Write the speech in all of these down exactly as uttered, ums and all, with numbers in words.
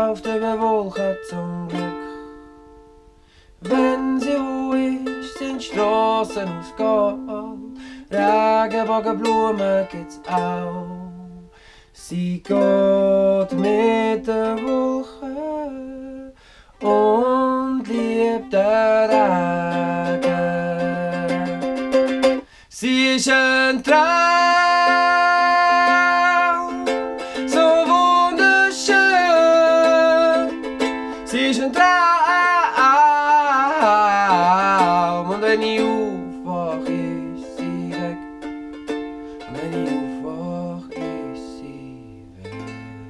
läuft über Wolken zum Glück. Wenn sie ruhig ist, sind Straßen aus Gold. Regenbogenblumen gibt's auch. Sie geht mit der Wolke und liebt den Regen. Sie ist ein Traum, so wunderschön. Sie ist ein Traum, und wenn ich aufwache, ist sie weg. Und wenn ich aufwache, ist sie weg.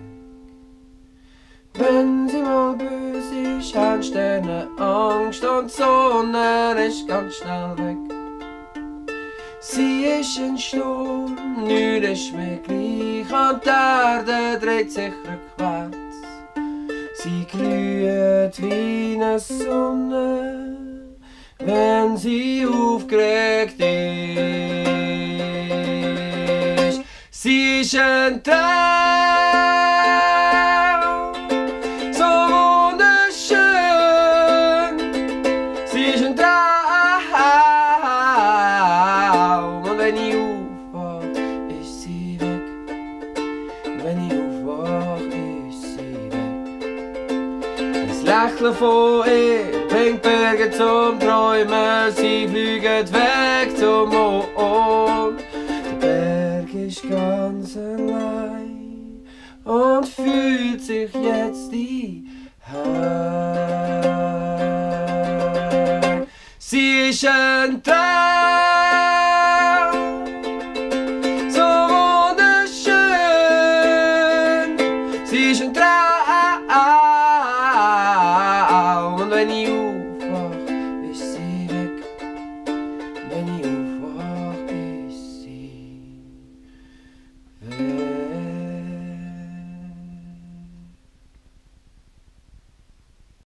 Wenn sie mal böse ist, haben Sterne Angst und die Sonne ist ganz schnell weg. Sie ist ein Sturm, nichts ist mehr gleich, und die Erde dreht sich rückwärts. Sie glüht wie eine Sonne, wenn sie aufgeregt ist. Sie ist ein Traum, so wunderschön. Sie ist ein Traum, und wenn ich aufwache, ist sie weg. Und wenn ich aufwache, ist sie weg. Das Lächeln von ihr bringt Berge zum Träumen, sie fliegen weg zum Mond. Der Berg ist ganz allein und fühlt sich jetzt die Heim. Sie ist ein Traum.